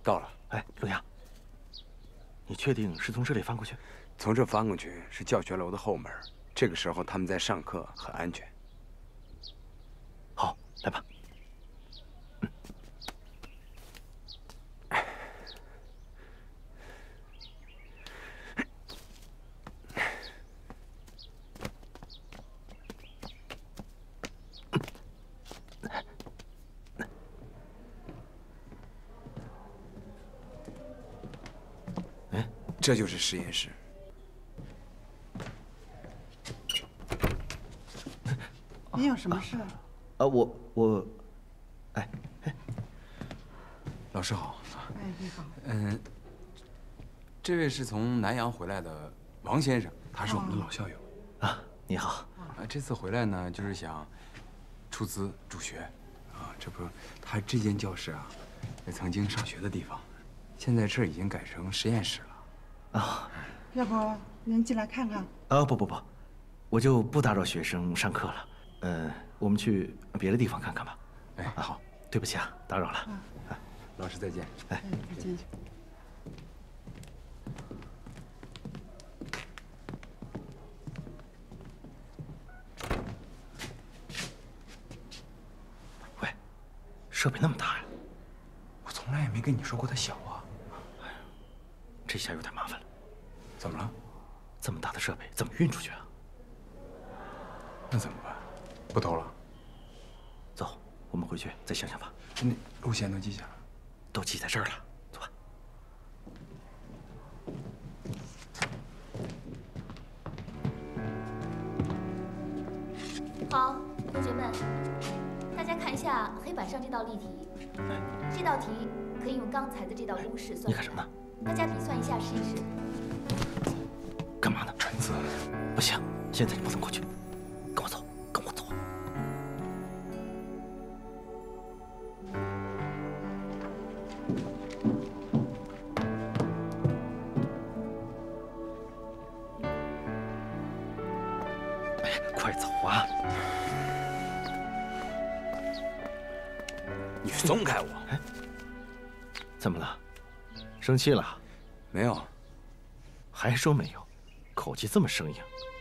到了。 哎，陆阳，你确定是从这里翻过去？ 从这翻过去是教学楼的后门，这个时候他们在上课，很安全。 好，来吧。 这就是实验室。 你有什么事？ 我，哎， 老师好。 哎，你好。 这位是从南阳回来的王先生，他是我们的老校友。 啊，你好。 这次回来呢，就是想出资助学。啊，这不，他这间教室啊，也曾经上学的地方，现在这儿已经改成实验室了。 啊， 要不您进来看看？ 不，我就不打扰学生上课了。我们去别的地方看看吧。 哎，好， 对不起啊，打扰了。 老师再见。 哎， 再见。 喂，设备那么大呀？ 我从来也没跟你说过它小啊。 这下有点麻烦了。 怎么了？ 这么大的设备怎么运出去啊？ 那怎么办？不偷了？ 走，我们回去再想想吧。 那路线都记下了， 都记在这儿了。走吧。 好，同学们，大家看一下黑板上这道例题。这道题可以用刚才的这道公式算。 你干什么呢？ 大家比算一下，试一试。 干嘛呢？ 纯子， 不行，现在你不能过去，跟我走，跟我走。哎，快走啊！ 你松开我！ 哎，怎么了？生气了？ 没有。 还说没有，口气这么生硬。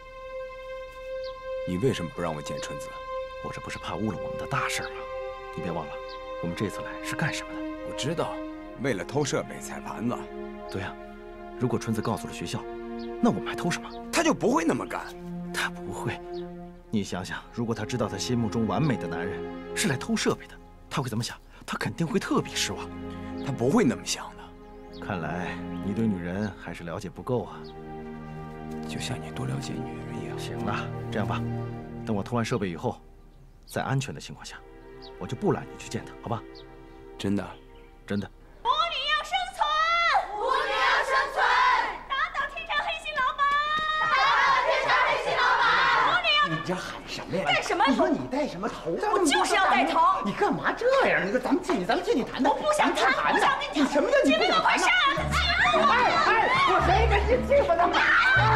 你为什么不让我见春子？ 我这不是怕误了我们的大事吗？你别忘了，我们这次来是干什么的？ 我知道，为了偷设备、踩盘子。 对呀，如果春子告诉了学校，那我们还偷什么？ 他就不会那么干。 他不会。你想想，如果他知道他心目中完美的男人是来偷设备的，他会怎么想？他肯定会特别失望。 他不会那么想的。 看来你对女人还是了解不够啊， 就像你多了解女人一样。 行了，这样吧，等我偷完设备以后，在安全的情况下，我就不拦你去见她，好吧？ 真的， 真的。 母女要生存，母女要生存，打倒天朝黑心老板，打倒天朝黑心老板，母女要。 你这喊什么呀？ 干什么？ 你说你带什么头发？ 我就是要带头。 你干嘛这样？你说咱们进去谈谈。 我不想谈，我不想跟你谈。 你什么叫你不想谈呢？哎，我谁跟你欺负他们？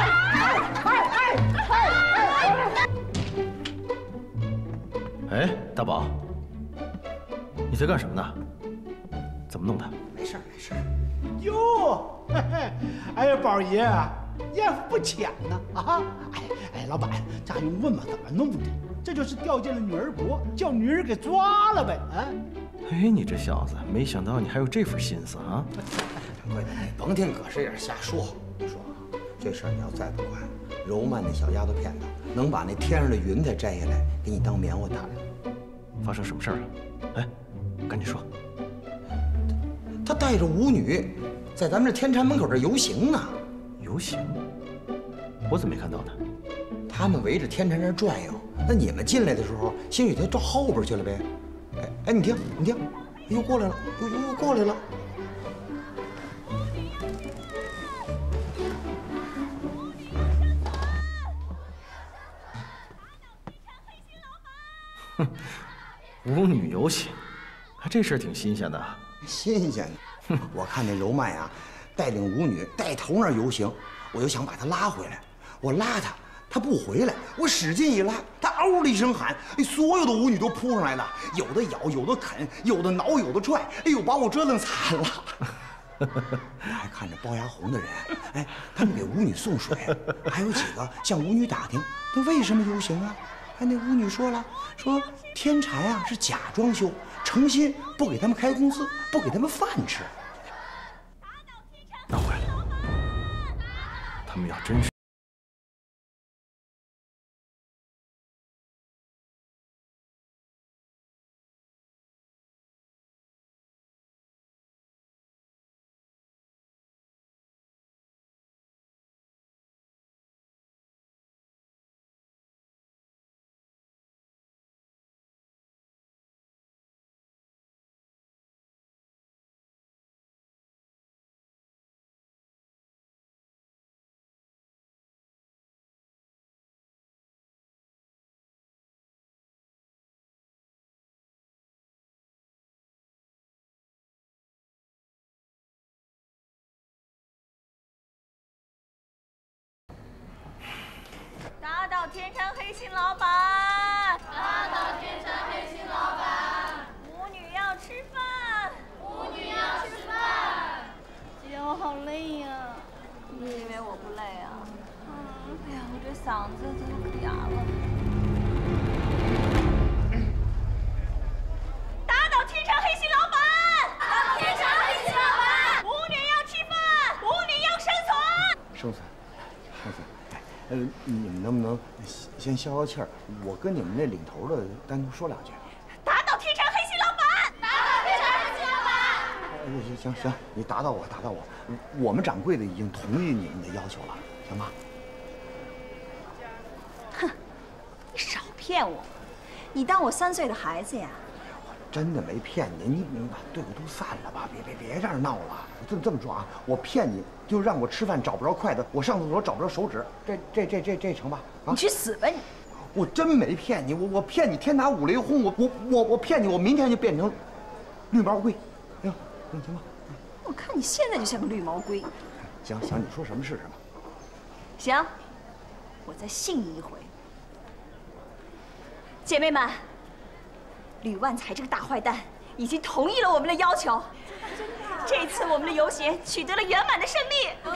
哎，大宝，你在干什么呢？怎么弄的？ 没事没事。 哟，哎呀，宝爷，艳福不浅呢啊！哎，老板，这还用问吗？怎么弄的？这就是掉进了女儿国，叫女人给抓了呗啊！ 哎，你这小子，没想到你还有这份心思啊！ 掌柜的，你甭听葛师爷瞎说。我说啊，这事儿你要再不管，柔曼那小丫头片子能把那天上的云彩摘下来，给你当棉花弹了。 发生什么事儿了？哎，赶紧说。 他带着舞女，在咱们这天禅门口这游行呢。 游行？我怎么没看到呢？ 他们围着天禅这转悠，那你们进来的时候，兴许他到后边去了呗。哎，你听，又过来了，又过来了。 哼，舞女游行，这事儿挺新鲜的。 新鲜的，我看那柔曼呀，带领舞女带头那游行，我就想把她拉回来。我拉她，她不回来，我使劲一拉，她嗷的一声喊，所有的舞女都扑上来了，有的咬，有的啃，有的挠，有的踹，哎呦，把我折腾惨了。 我还看着包牙红的人，哎，他们给舞女送水，还有几个向舞女打听，那为什么游行啊？哎，那舞女说了，说天蟾啊是假装修，诚心不给他们开工资，不给他们饭吃。 那坏了，他们要真是…… 打倒天蟾黑心老板！打倒天蟾黑心老板！舞女要吃饭！舞女要吃饭！姐，我好累呀。你以为我不累啊？哎呀，我这嗓子都要哑了。打倒天蟾黑心老板！打倒天蟾黑心老板！舞女要吃饭！舞女要生存！ 生存。你们能不能先消消气儿？我跟你们那领头的单独说两句。 打倒天蟾黑心老板！打倒天蟾黑心老板！ 行，你打倒我。我们掌柜的已经同意你们的要求了，行吗？ 哼，你少骗我！你当我3岁的孩子呀？ 真的没骗你，你把队伍都散了吧，别这样闹了。这么说啊，我骗你，就让我吃饭找不着筷子，我上厕所找不着手指，这成吧？啊， 你去死吧你！ 我真没骗你，我骗你天打五雷轰，我骗你，我明天就变成绿毛龟，行吧？ 我看你现在就像个绿毛龟。 行，你说什么是什么。 行，我再信你一回。姐妹们，吕万才这个大坏蛋已经同意了我们的要求。这次我们的游行取得了圆满的胜利。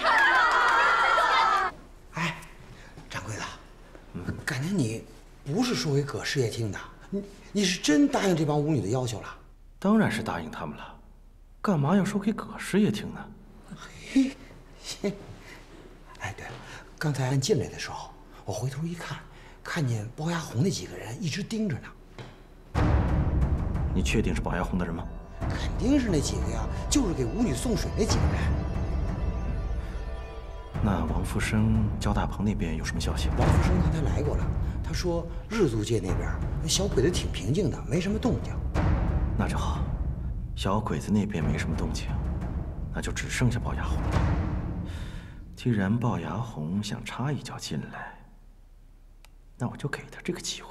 哎，掌柜的，感觉你不是说给葛师爷听的，你是真答应这帮舞女的要求了？ 当然是答应他们了，干嘛要说给葛师爷听呢？ 嘿，哎，对了，刚才俺进来的时候，我回头一看，看见包牙红那几个人一直盯着呢。 你确定是包牙红的人吗？ 肯定是那几个呀，就是给舞女送水那几个人。 那王福生、焦大鹏那边有什么消息？ 王福生刚才来过了，他说日租界那边小鬼子挺平静的，没什么动静。 那就好，小鬼子那边没什么动静，那就只剩下龅牙红了。既然龅牙红想插一脚进来，那我就给他这个机会。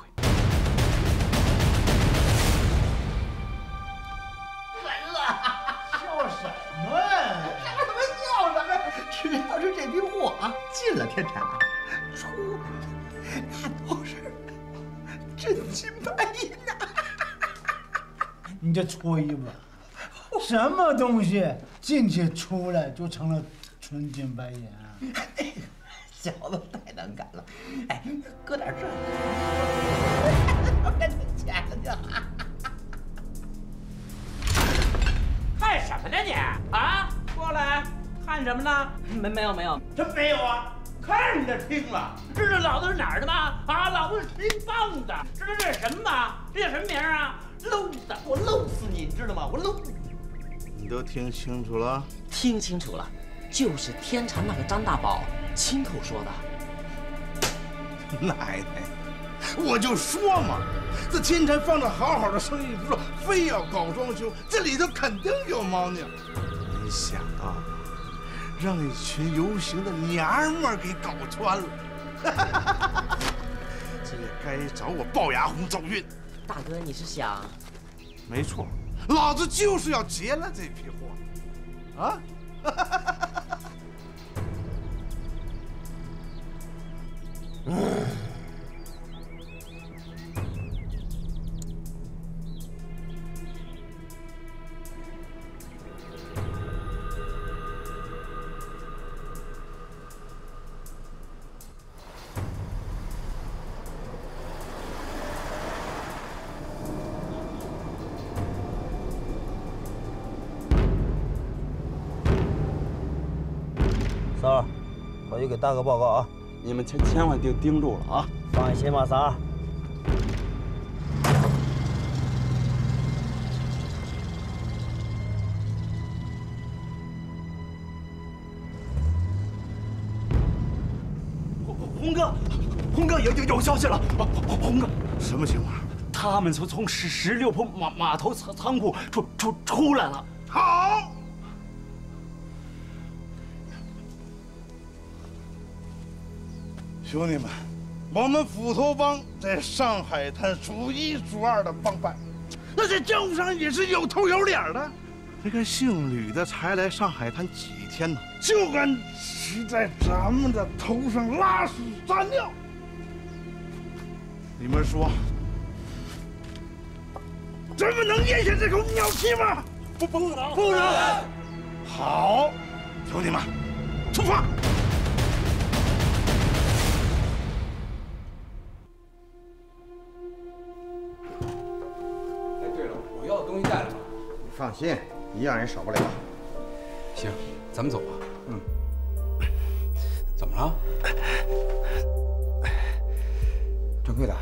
笑什么？ 什么笑什么？只要是这批货啊进了天蟾，出那都是真金白银呐！ 你这吹吧，什么东西进去出来就成了纯金白银啊？ 小子太能干了！哎，搁点这，跟你钱了就。 看什么呢你？啊，过来，看什么呢？ 没有， 这没有啊？看着听了，知道老子是哪儿的吗？啊，老子是黑帮的，知道这是什么吗？这叫什么名啊？漏子，我漏死你，你知道吗？我漏。 你都听清楚了？ 听清楚了，就是天蟾那个张大宝亲口说的。 奶奶，我就说嘛，这天蟾放着好好的生意不做，非要搞装修，这里头肯定有猫腻。没想到，让一群游行的娘们给搞穿了。这也该找我龅牙红走运。 大哥，你是想？ 没错，老子就是要劫了这批货，啊！ 三儿，回去给大哥报告啊！ 你们千万盯住了啊！ 放心吧，三儿。 红哥有消息了！红哥， 什么情况？ 他们从16铺码头仓库出来了。 好。兄弟们，我们斧头帮在上海滩数一数二的帮派，那在江湖上也是有头有脸的。这个姓吕的才来上海滩几天呢，就敢在咱们的头上拉屎撒尿。你们说，咱们能咽下这口尿气吗？不能，不能。好，兄弟们，出发！ 哎，对了，我要的东西带了吗？ 你放心，一样也少不了。 行，咱们走吧。嗯。怎么了？ 掌柜的。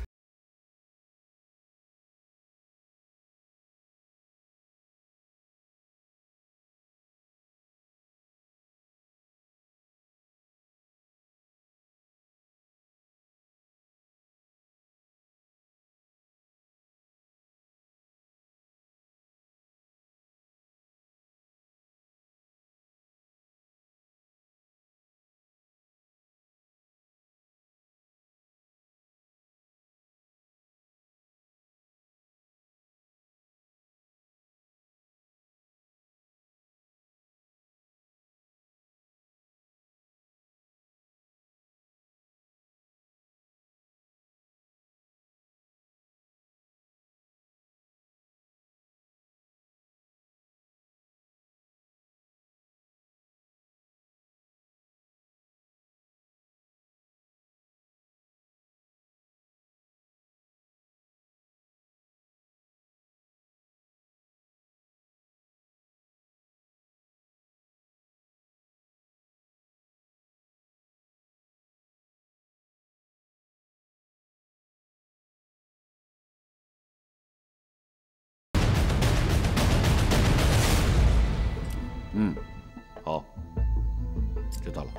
嗯，好，知道了。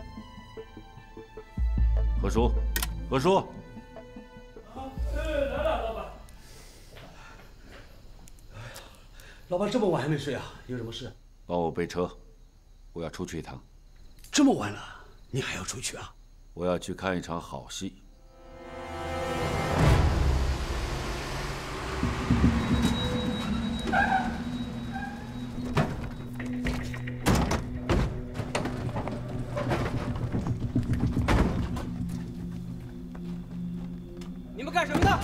何叔，何叔。 来了，老板。老板这么晚还没睡啊？有什么事？ 帮我备车，我要出去一趟。 这么晚了，你还要出去啊？ 我要去看一场好戏。 你们干什么呢？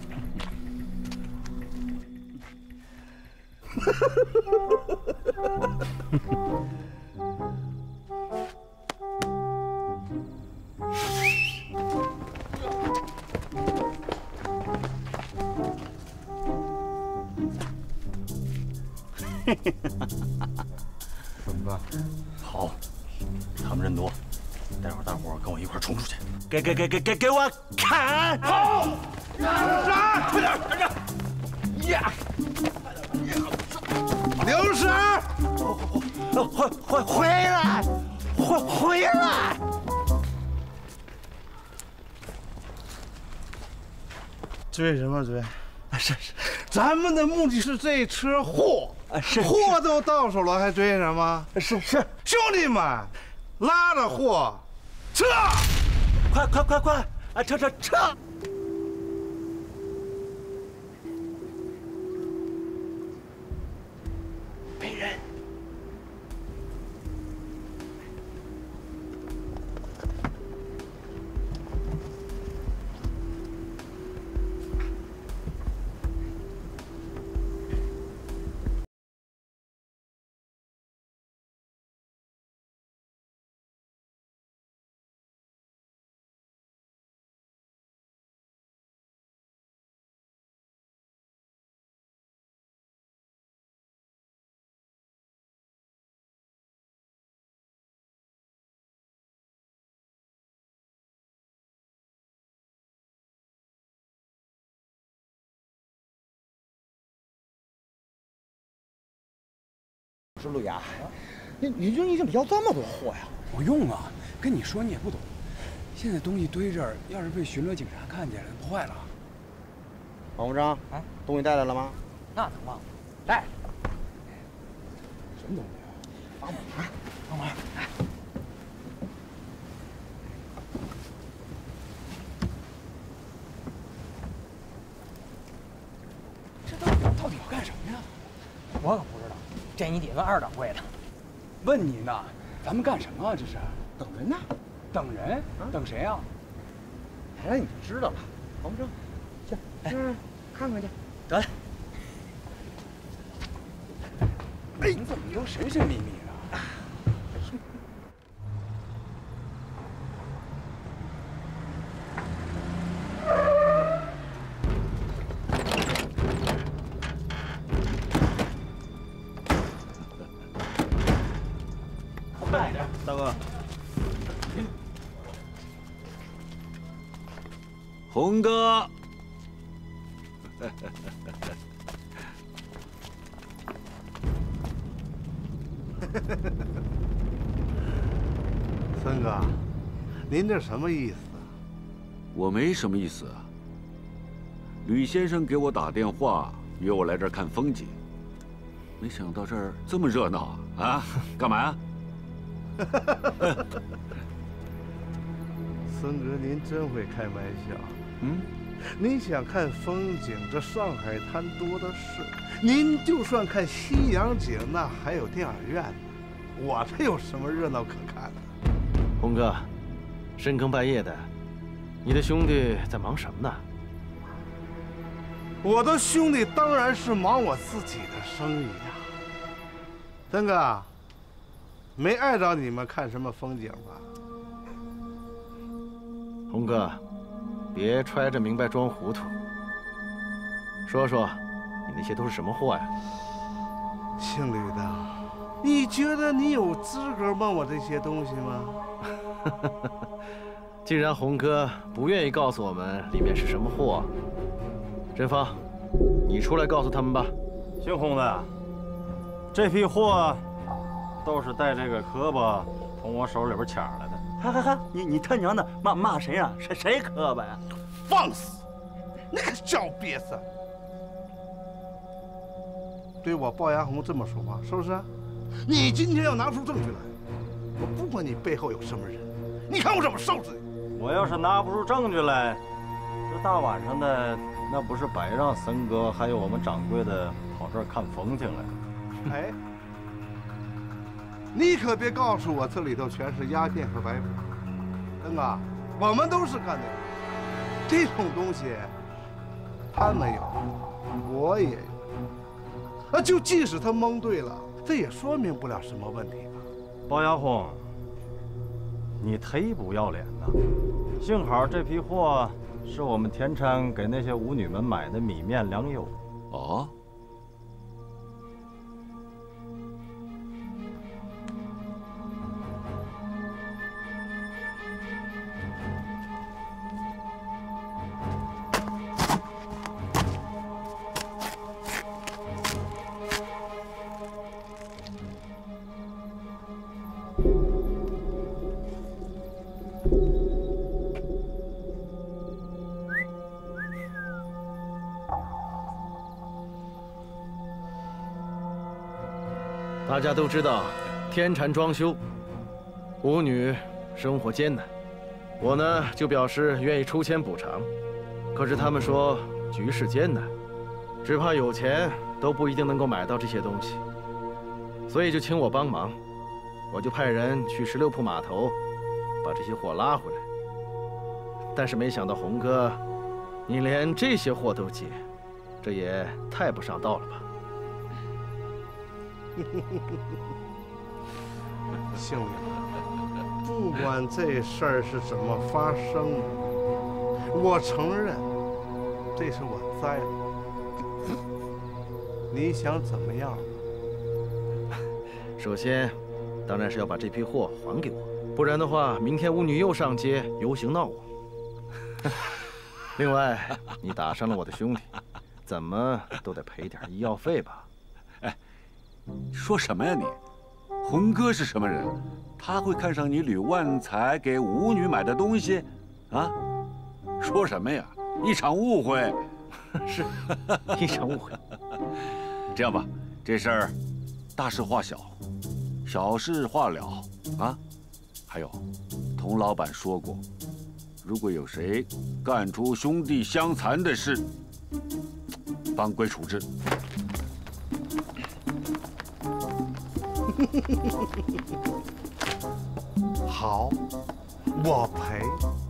怎么办？ 好，他们人多，待会儿大伙儿跟我一块儿冲出去，给我砍！好，杀！快点，跟着！呀！ 刘婶儿， 回来，回来！ 追什么追？是，咱们的目的是这车货，货都到手了，还追什么？ 是， 兄弟们，拉着货，撤！ 快！啊，撤！被人。 是陆雅，你怎么要这么多货呀？ 不用啊，跟你说你也不懂。现在东西堆这儿，要是被巡逻警察看见了，不坏了。 王部长，东西带来了吗？ 那能忘？带。 什么东西？ 帮忙， 帮忙。来。这到底要干什么呀？ 我可不知道，这你得问二掌柜的。 问你呢，咱们干什么啊？这是等人呢。 等人？等谁啊？ 来了你就知道了。王部长，去，看看去。 得嘞。 哎，你怎么都神神秘秘的？ 快点，大哥。 红哥。 森哥，您这什么意思啊？ 我没什么意思啊。吕先生给我打电话，约我来这儿看风景，没想到这儿这么热闹啊！啊，干嘛呀？ 森哥，您真会开玩笑。您想看风景，这上海滩多的是。您就算看西洋景，那还有电影院呢。我这有什么热闹可看的？ 红哥，深更半夜的，你的兄弟在忙什么呢？ 我的兄弟当然是忙我自己的生意呀。森哥，没碍着你们看什么风景吧？ 红哥，别揣着明白装糊涂。说说，你那些都是什么货呀？ 姓吕的，你觉得你有资格问我这些东西吗？ 既然红哥不愿意告诉我们里面是什么货，任芳，你出来告诉他们吧。 姓洪的，这批货都是带这个磕巴从我手里边抢来的。 哈！你他娘的骂谁啊？谁磕巴呀？ 放肆！那个小瘪三，对我龅牙红这么说话，是不是？你今天要拿出证据来，我不管你背后有什么人，你看我怎么收拾你！ 我要是拿不出证据来，这大晚上的，那不是白让森哥还有我们掌柜的跑这儿看风景来？ 哎，你可别告诉我这里头全是鸦片和白粉，真的，我们都是干的。这种东西，他没有，我也有。就即使他蒙对了，这也说明不了什么问题吧？ 龅牙红，你忒不要脸了！幸好这批货是我们田川给那些舞女们买的米面粮油。 哦。 大家都知道，天蚕装修，舞女生活艰难，我呢就表示愿意出钱补偿。可是他们说局势艰难，只怕有钱都不一定能够买到这些东西，所以就请我帮忙。我就派人去16铺码头，把这些货拉回来。但是没想到红哥，你连这些货都接，这也太不上道了吧？ 姓吕，不管这事儿是怎么发生的，我承认这是我栽了。你想怎么样？ 首先，当然是要把这批货还给我，不然的话，明天舞女又上街游行闹我。另外，你打伤了我的兄弟，怎么都得赔点医药费吧？ 说什么呀你？洪哥是什么人？他会看上你吕万才给舞女买的东西？啊？说什么呀？一场误会。 是，一场误会。 这样吧，这事儿大事化小，小事化了啊。还有，童老板说过，如果有谁干出兄弟相残的事，当归处置。 好，我赔。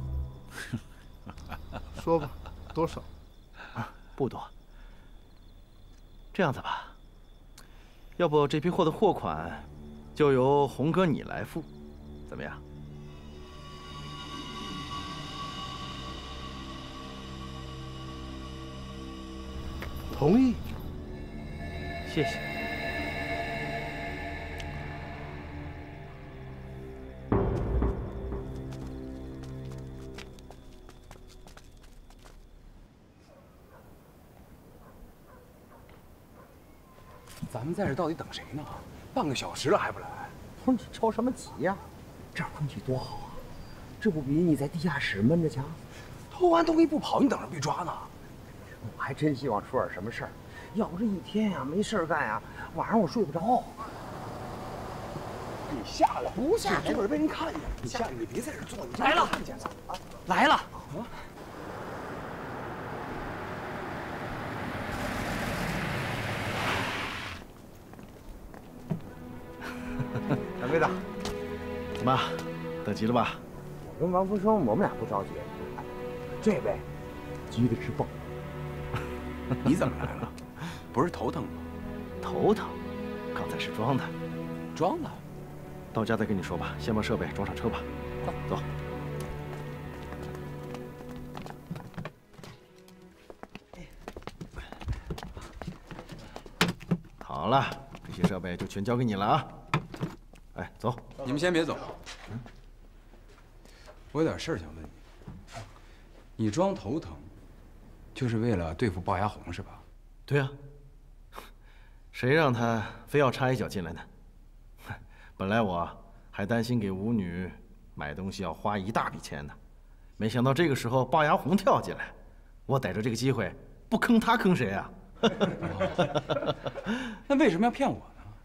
说吧，多少？ 不多。这样子吧，要不这批货的货款就由洪哥你来付，怎么样？ 同意。 谢谢。 咱们在这到底等谁呢？半个小时了还不来。 不是你着什么急呀？这儿空气多好啊，这不比你在地下室闷着强？ 偷完东西不跑，你等着被抓呢。 我还真希望出点什么事儿，要不这一天呀没事儿干呀，晚上我睡不着。 你下来， 不下来， 这会儿被人看见。你下来，你别在这坐，你来了， 看见了啊！ 来了。 掌柜的， 怎么，等急了吧？ 我跟王福生，我们俩不着急。这位急的直蹦。 你怎么来了？不是头疼吗？ 头疼，刚才是装的。 装的？ 到家再跟你说吧。先把设备装上车吧。走。好了，这些设备就全交给你了啊。哎，走。 你们先别走。我有点事儿想问你。你装头疼，就是为了对付龅牙红是吧？ 对呀。谁让他非要插一脚进来呢？本来我还担心给舞女买东西要花一大笔钱呢，没想到这个时候龅牙红跳进来，我逮着这个机会，不坑他坑谁啊？ 那为什么要骗我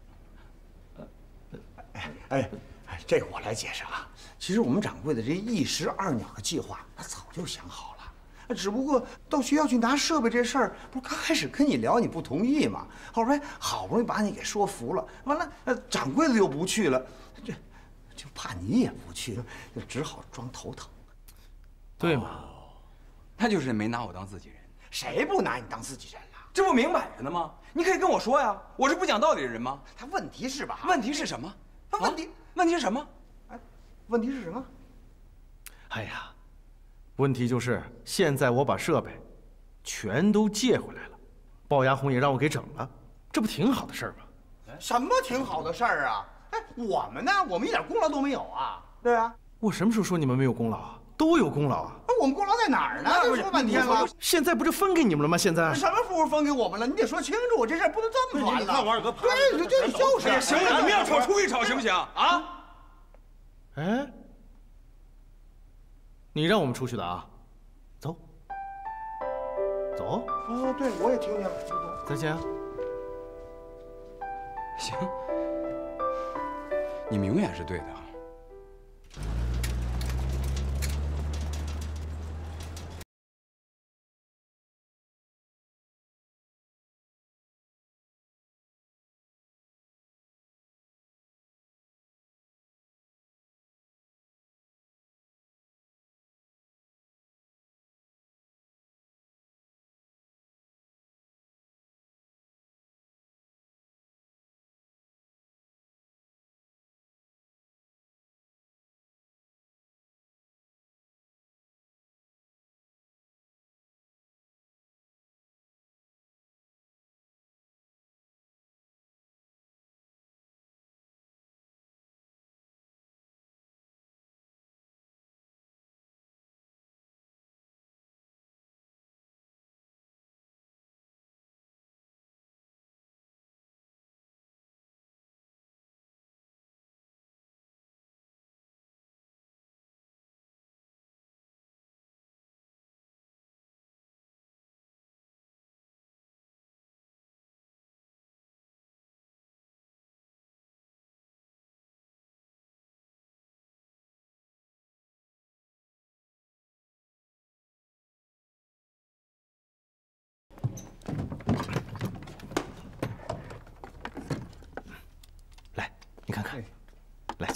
呢？哎，这个我来解释了。其实我们掌柜的这一石二鸟的计划，他早就想好了，只不过到学校去拿设备这事儿，不是刚开始跟你聊你不同意吗？后来好不容易把你给说服了，完了，掌柜的又不去了，就怕你也不去，就只好装头疼。 对嘛？ 那就是没拿我当自己人。 谁不拿你当自己人了？ 这不明摆着呢吗？你可以跟我说呀，我是不讲道理的人吗？ 他问题是吧？ 问题是什么？问题是什么？ 哎，问题是什么？ 哎呀，问题就是现在我把设备全都借回来了，龅牙红也让我给整了，这不挺好的事儿吗？ 什么挺好的事儿啊？哎，我们呢？我们一点功劳都没有啊！对啊， 我什么时候说你们没有功劳啊？都有功劳啊！ 我们功劳在哪儿呢？这说半天了， 现在不是分给你们了吗？现在什么不是分给我们了？你得说清楚，这事儿不能这么传了。 你看王二哥， 对，就是。 行了，你们要吵出一吵行不行啊？ 哎，你让我们出去的啊？走，走。 哦，对，我也听见了。 再见啊。 行，你们永远是对的。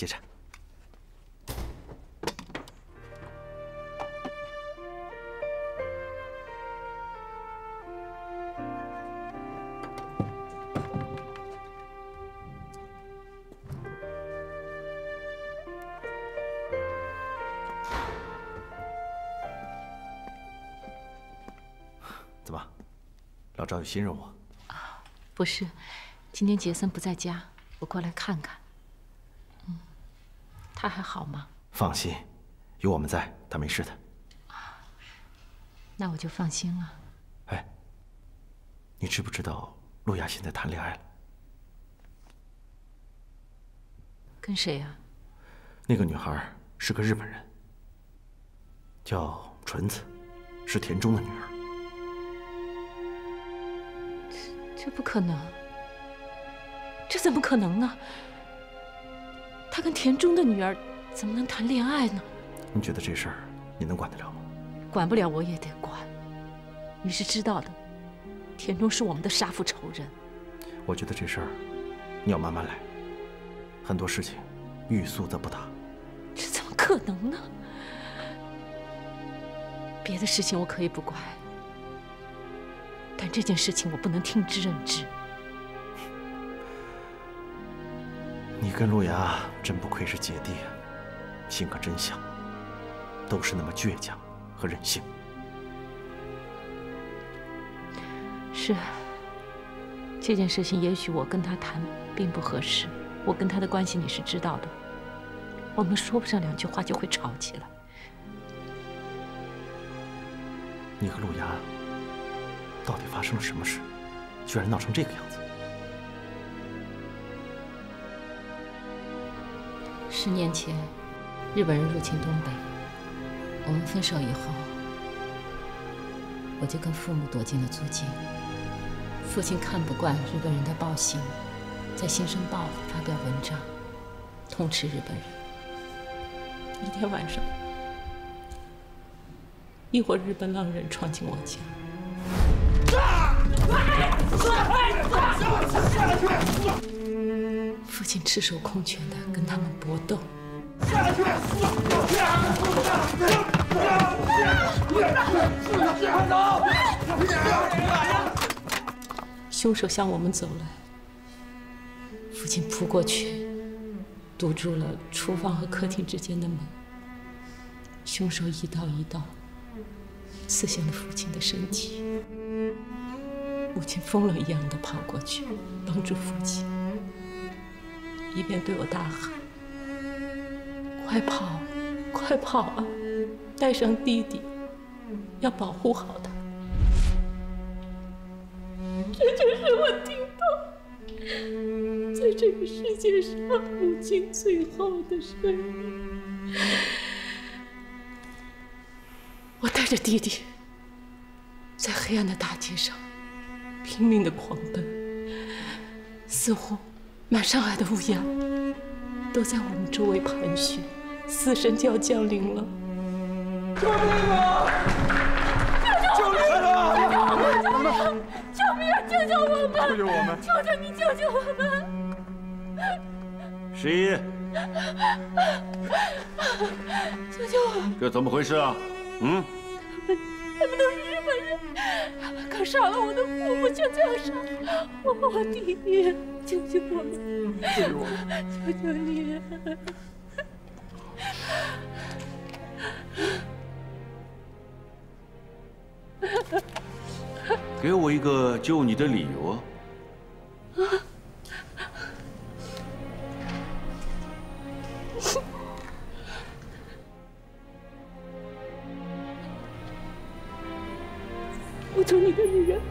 接产。怎么，老赵有新任务？ 不是，今天杰森不在家，我过来看看。他还好吗？ 放心，有我们在，他没事的。 那我就放心了。 哎，你知不知道陆雅现在谈恋爱了？ 跟谁呀？ 那个女孩是个日本人，叫纯子，是田中的女儿。 这不可能，这怎么可能呢？他跟田中的女儿怎么能谈恋爱呢？ 你觉得这事儿你能管得了吗？ 管不了我也得管。你是知道的，田中是我们的杀父仇人。 我觉得这事儿你要慢慢来，很多事情欲速则不达。 这怎么可能呢？别的事情我可以不管，但这件事情我不能听之任之。 你跟陆雅真不愧是姐弟啊，性格真像，都是那么倔强和任性。 是，这件事情也许我跟他谈并不合适，我跟他的关系你是知道的，我们说不上两句话就会吵起来。 你和陆雅到底发生了什么事，居然闹成这个样子 ？10年前，日本人入侵东北，我们分手以后，我就跟父母躲进了租界。父亲看不惯日本人的暴行，在《新生报》发表文章，痛斥日本人。一天晚上，一伙日本狼人闯进我家。父亲赤手空拳地跟他们搏斗。凶手向我们走来，父亲扑过去，堵住了厨房和客厅之间的门。凶手一刀一刀刺向了父亲的身体。母亲疯了一样的跑过去，帮助父亲，一边对我大喊：“快跑，快跑啊！带上弟弟，要保护好他。”这就是我听到在这个世界上母亲最后的声音。我带着弟弟在黑暗的大街上拼命的狂奔，似乎满上海的乌鸦都在我们周围盘旋，死神就要降临了。救命啊！救命啊！救命啊！救救我们！救救我们！求求你救救我们 ！11， 救救我！ 这怎么回事啊？ 他们都是日本人，他们可杀了我的父母，就这样杀我弟弟！救救我们！救救我们！求求你！ 给我一个救你的理由啊！ 我做你的女人，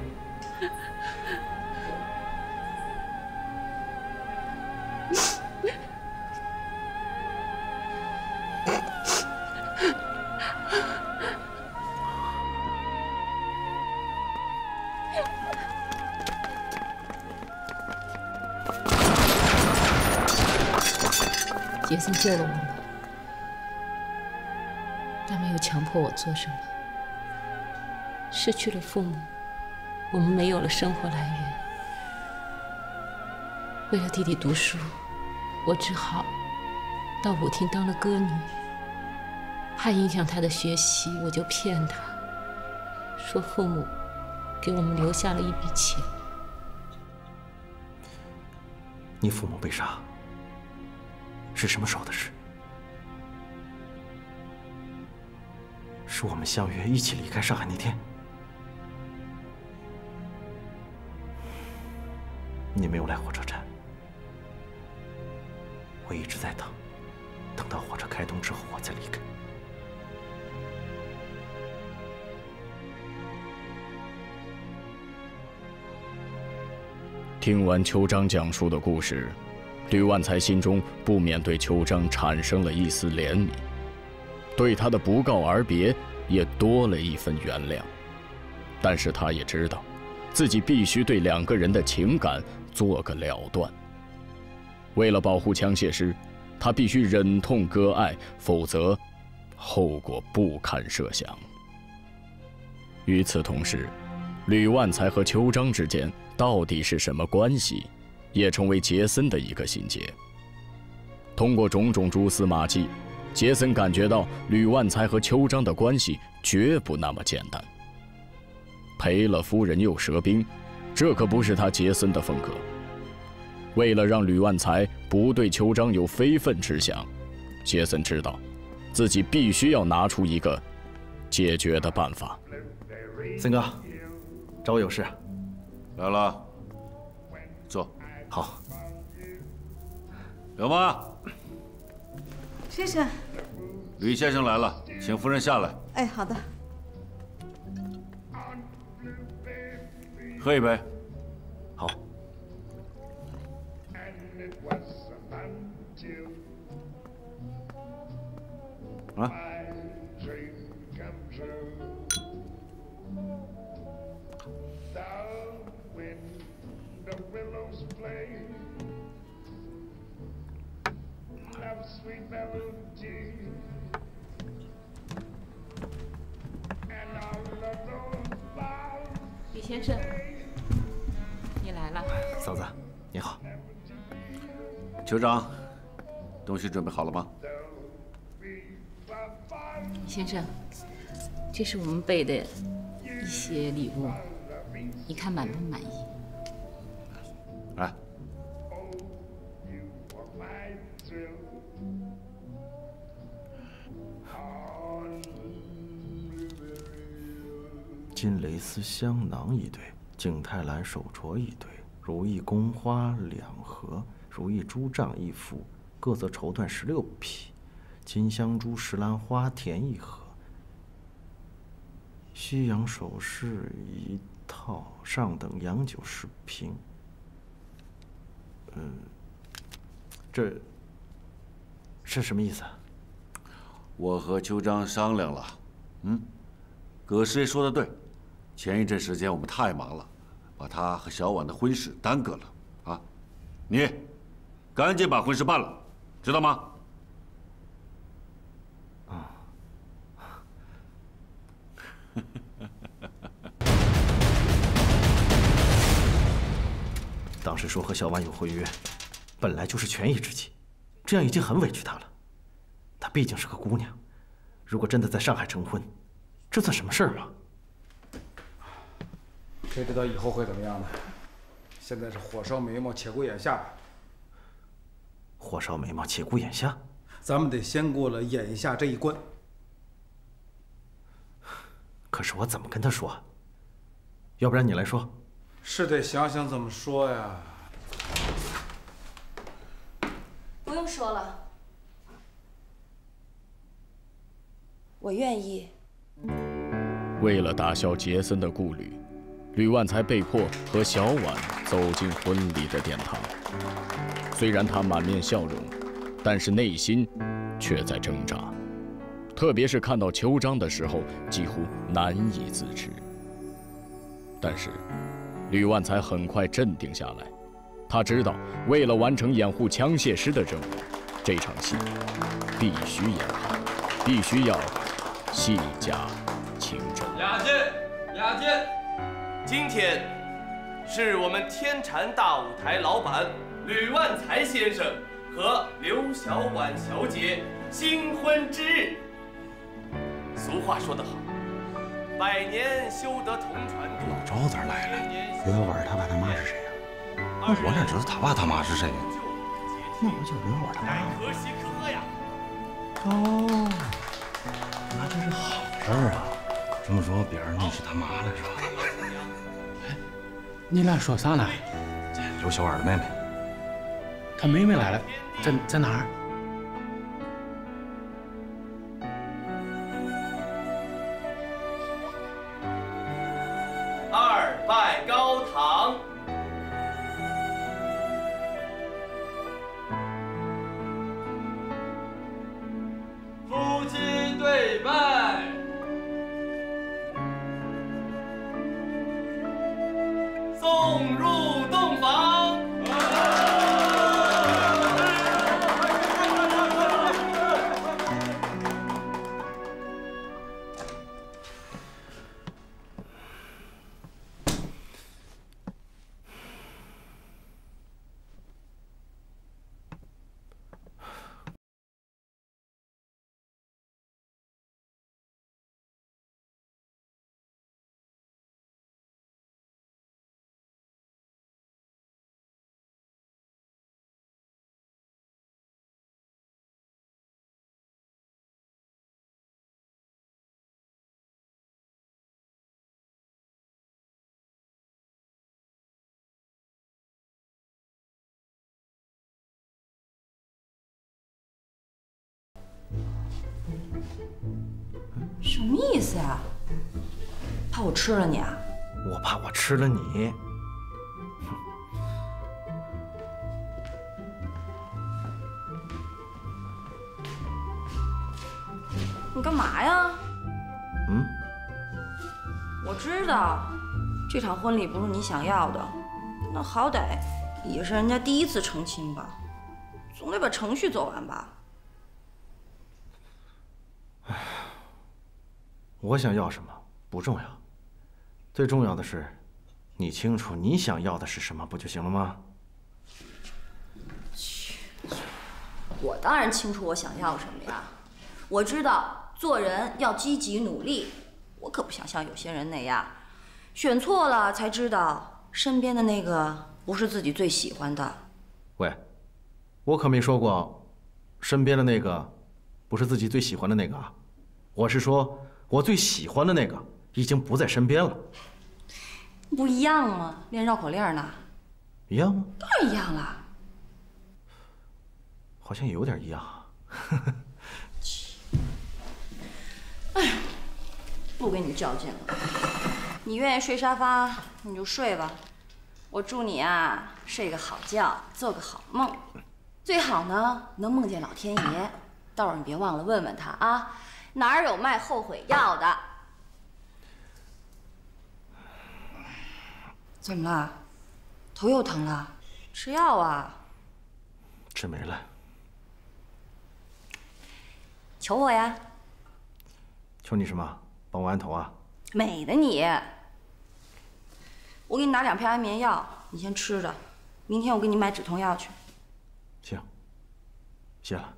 杰森救了我们，但没有强迫我做什么。失去了父母，我们没有了生活来源。为了弟弟读书，我只好到舞厅当了歌女，怕影响她的学习，我就骗她，说父母给我们留下了一笔钱。 你父母被杀是什么时候的事？是我们相约一起离开上海那天。你没有来火车站，我一直在等，等到火车开动之后我才离开。 听完邱章讲述的故事，吕万才心中不免对邱章产生了一丝怜悯，对他的不告而别也多了一份原谅。但是他也知道，自己必须对两个人的情感做个了断。为了保护枪械师，他必须忍痛割爱，否则后果不堪设想。与此同时，吕万才和邱章之间到底是什么关系，也成为杰森的一个心结。通过种种蛛丝马迹，杰森感觉到吕万才和邱章的关系绝不那么简单。赔了夫人又折兵，这可不是他杰森的风格。为了让吕万才不对邱章有非分之想，杰森知道自己必须要拿出一个解决的办法。 森哥，找我有事。 来了，坐。 好。 刘妈， 先生。 吕先生来了，请夫人下来。 哎，好的。 喝一杯。 好。 啊。 李先生，你来了。 嫂子，你好。 酋长，东西准备好了吗？ 先生，这是我们备的一些礼物，你看满不满意？ 来。 金蕾丝香囊1对，景泰蓝手镯1对，如意宫花2盒，如意珠帐1副，各色绸缎16匹，金香珠石兰花田1盒，西洋首饰1套，上等洋酒10瓶。这是什么意思啊？ 我和邱章商量了，葛师爷说的对。前一阵时间我们太忙了，把他和小婉的婚事耽搁了啊！你赶紧把婚事办了，知道吗？ 啊！当时说和小婉有婚约，本来就是权宜之计，这样已经很委屈她了。她毕竟是个姑娘，如果真的在上海成婚，这算什么事儿吗？ 谁知道以后会怎么样呢？现在是火烧眉毛，且顾眼下。 火烧眉毛，且顾眼下。 咱们得先过了眼下这一关。 可是我怎么跟他说？要不然你来说。 是得想想怎么说呀。 不用说了，我愿意。 为了打消杰森的顾虑，吕万才被迫和小婉走进婚礼的殿堂。虽然他满面笑容，但是内心却在挣扎。特别是看到邱章的时候，几乎难以自持。但是，吕万才很快镇定下来。他知道，为了完成掩护枪械师的任务，这场戏必须演好，必须要戏加情真。 雅见，雅见，今天是我们天禅大舞台老板吕万才先生和刘小婉小姐新婚之日。俗话说得好，百年修得同船渡。 老赵咋来了？刘小婉他爸他妈是谁呀？那我哪知道他爸他妈是谁呀？那不就是刘小婉他妈吗？ 可喜可贺呀！ 哦，那这是好事儿啊！这么说，别人那是他妈了是吧？ 你俩说啥呢？ 刘小婉的妹妹。 她妹妹来了，在哪儿？ 二拜高堂。夫妻对拜。送入洞房。 什么意思啊？怕我吃了你啊？ 我怕我吃了你。 你干嘛呀？ 嗯， 我知道，这场婚礼不是你想要的，那好歹也是人家第一次成亲吧，总得把程序走完吧。 我想要什么不重要，最重要的是，你清楚你想要的是什么不就行了吗？ 我当然清楚我想要什么呀，我知道做人要积极努力，我可不想像有些人那样，选错了才知道身边的那个不是自己最喜欢的。 喂，我可没说过，身边的那个不是自己最喜欢的那个啊，我是说。我最喜欢的那个已经不在身边了， 不一样吗？练绕口令呢？ 一样吗？ 当然一样了。 好像有点一样啊。 哎呀，不跟你较劲了。你愿意睡沙发你就睡吧，我祝你啊睡个好觉，做个好梦，最好呢能梦见老天爷。到时候你别忘了问问他啊。哪儿有卖后悔药的？怎么了？头又疼了？吃药啊？ 吃没了。 求我呀？ 求你什么？帮我安头啊？ 美的你！我给你拿2片安眠药，你先吃着，明天我给你买止痛药去。 行，谢了。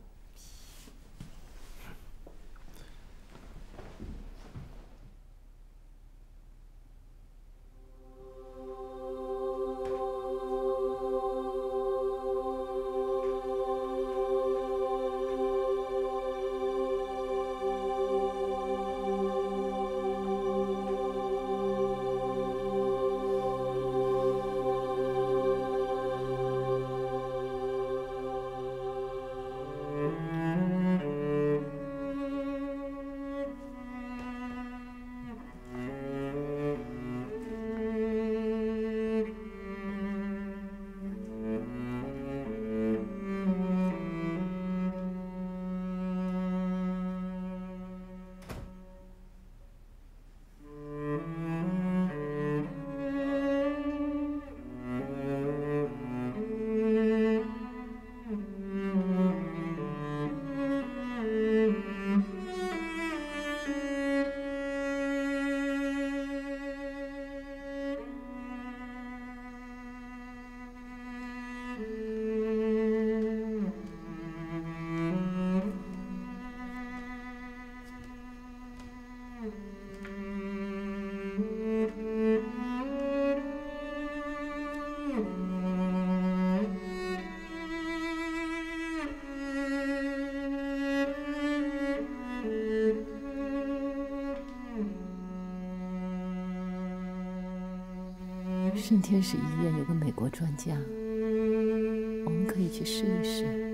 圣天使医院有个美国专家，我们可以去试一试。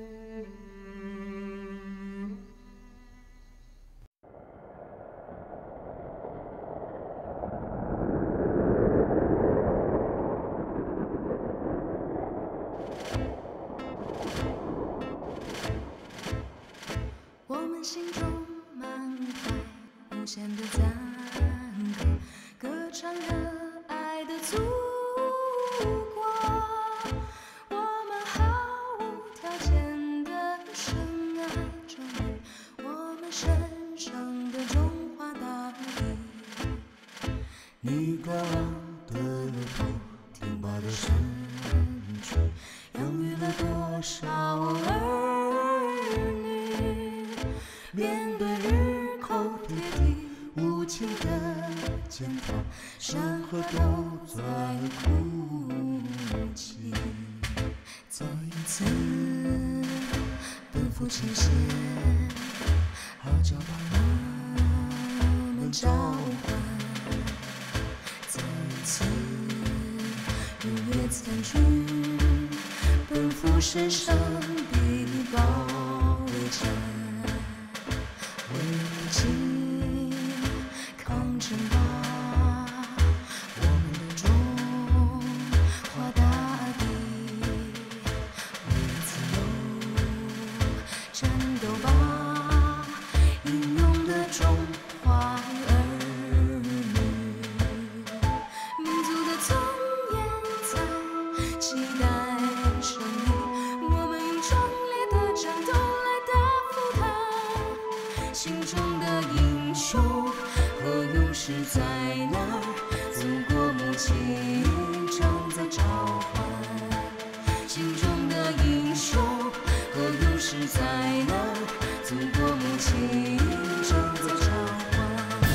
我们心中满怀无限的赞歌，歌唱热爱的祖国。我们毫无条件的深爱着你，我们神圣的中华大地。 你高昂的头，挺拔的身躯，养育了多少儿女？面对日寇铁蹄无情的践踏，山河都在哭泣。再一次奔赴前线，号角把我们召唤。再一次日月残军，奔赴神圣的保卫战。为母亲抗争吧，我们的中华大地；为自由战斗吧，英勇的中华儿女。民族的尊严在期待胜利，我们用壮烈的战斗来答复它。心中的英雄和勇士在哪儿？祖国母亲正在召唤。心中的英雄和勇士在哪儿？祖国母亲正在召唤。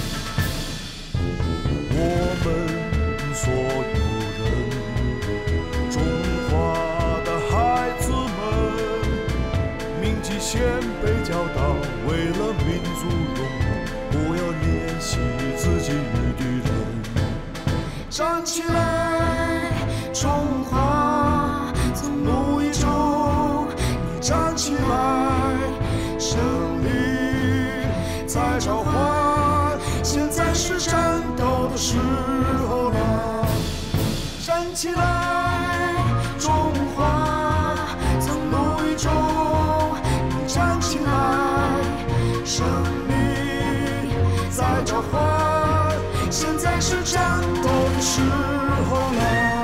我们所有人，中华的孩子们，铭记先辈教导，为了民族荣耀，不要怜惜自己与敌人。 站起来，中华，从奴役中你站起来，胜利在召唤，现在是战斗的时候了。站起来，中华，从奴役中你站起来，胜利在召唤，现在是战斗的时候了。